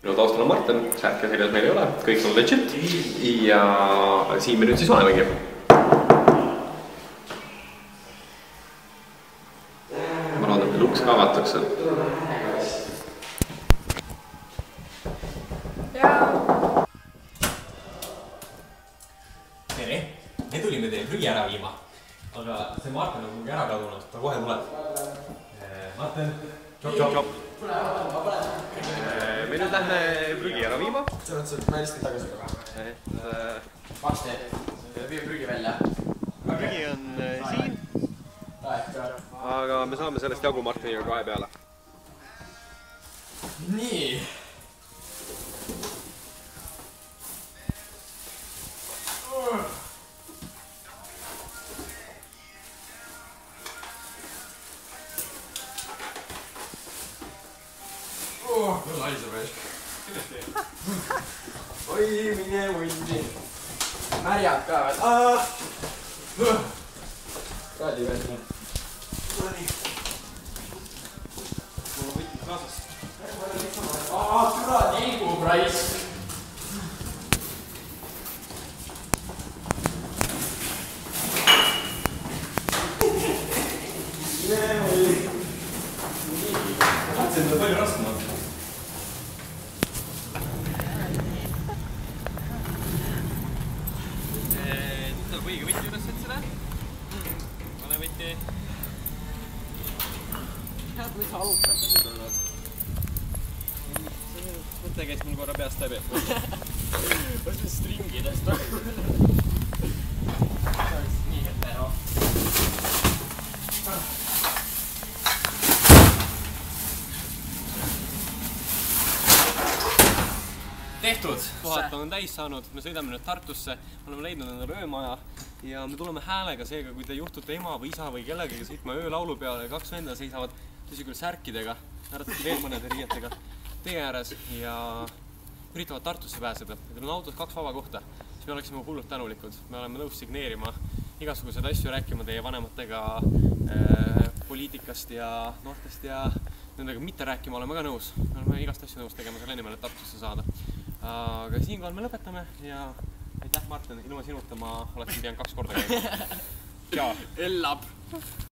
Minu taustal on Martin, särke seljas meil ei ole, kõik on legit ja siin me nüüd siis olemegi. Ma loodan, et luks ka avatakse. Tere, me tulime teil prügi ära viima, aga see Martin on muidugi ära kadunud, ta kohe tuleb. Martin, tšop. Me nüüd lähme prügi ära viima. See mõttes, et ma helistan tagasi ka. Varsti, viime prügi välja. Prügi on siin, aga me saame sellest jagu Martiniga kahe peale. Nii. Küll haiseb ees. Oi, mine munni. Märjad ka veel. Kaadi veel. Tuli. Mul on võtnud kaasas. Türa tiigu, raisk. Mine munni. Tahtsin seda palju raskemalt. Tuleb õige võti üles otsida. Pane võti. Head, mis sa alustab nüüd olnud? See mõte käis mul korra peast läbi. Ma siin stringidest on. See oleks nii hetero. Tehtud! Kohad on täis saanud, me sõidame nüüd Tartusse, oleme leidnud endale öömaja ja me tuleme häälega seega, kui te juhtute ema või isa või kellegagi sõitma öölaulu peale ja kaks venda seisavad tõsi küll särkidega, naratati veel mõnede riietega tee ääres ja üritavad Tartusse pääseda. Ja teil on autos kaks vaba kohta, siis me oleksime hullult tänulikud. Me oleme nõus signeerima igasuguseid asju, rääkima teie vanematega poliitikast ja noortest ja nendega mitte rääkima oleme ka nõus. Me oleme igast asju nõus tegema selle nimel, et Tartusse saada. Aga siinkohal me lõpetame ja aitäh, Martin, ilma sinuta ma oleksin pidanud 2 korda käima. Tšau! Ellab!